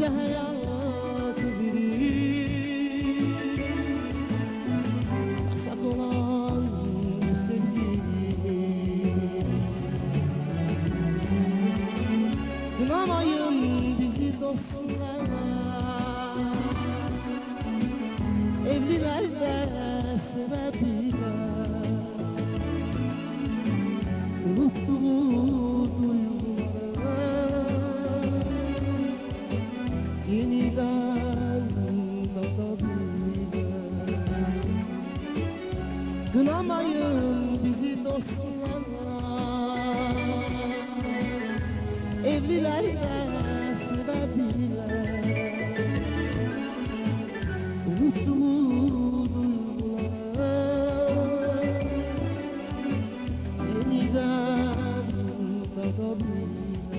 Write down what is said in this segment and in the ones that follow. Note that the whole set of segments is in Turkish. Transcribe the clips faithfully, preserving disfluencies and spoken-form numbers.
Bize hayatı verir yasak olan bu sevgi. Kınamayın bizi dostlar, evliler de sebebiyle. Unuttuğu duyguları yeniden tadabilir. Kınamayın bizi dostlar, evliler de sebebiyle. Unuttuğu duyguları yeniden tadabilir.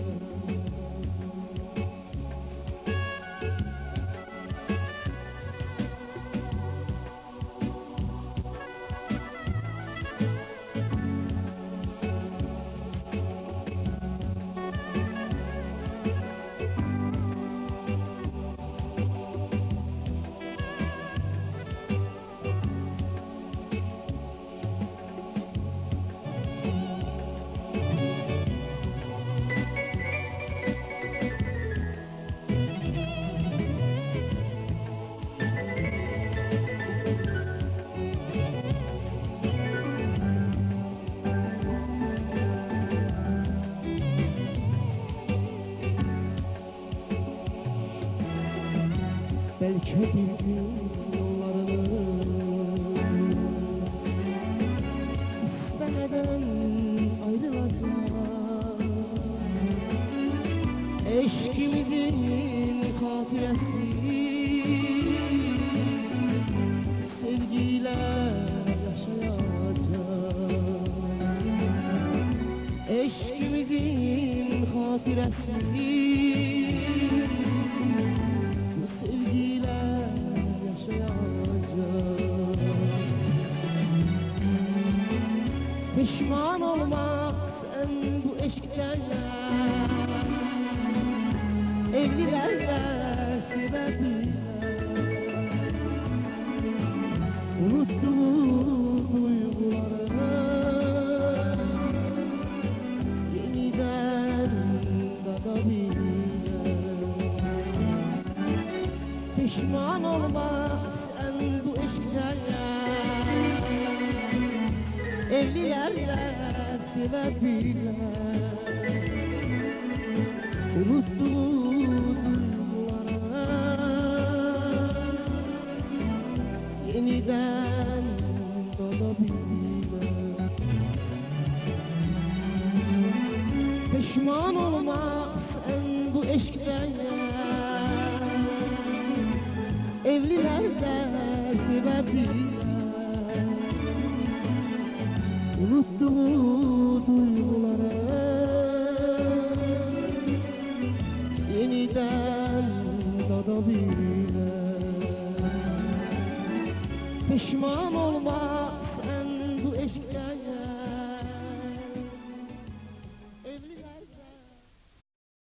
Belki bir gün yollarını istemeden ayrılacak. Eşkimizin hatiresi sevgiyle yaşayacak. Eşkimizin hatiresi pişman olmak sen bu eşkten, evliler de sebebiyle. Unuttuğu duyguları yeniden tadabilir. Pişman olmak sen bu eşkten, evlilerle sebebiyle. Unuttuğu duyguları yeniden tadabilir. Pişman olmak sen bu eşkten, evlilerle sebebiyle. Unuttuğu duyguları yeniden tadabilir. Pişman olma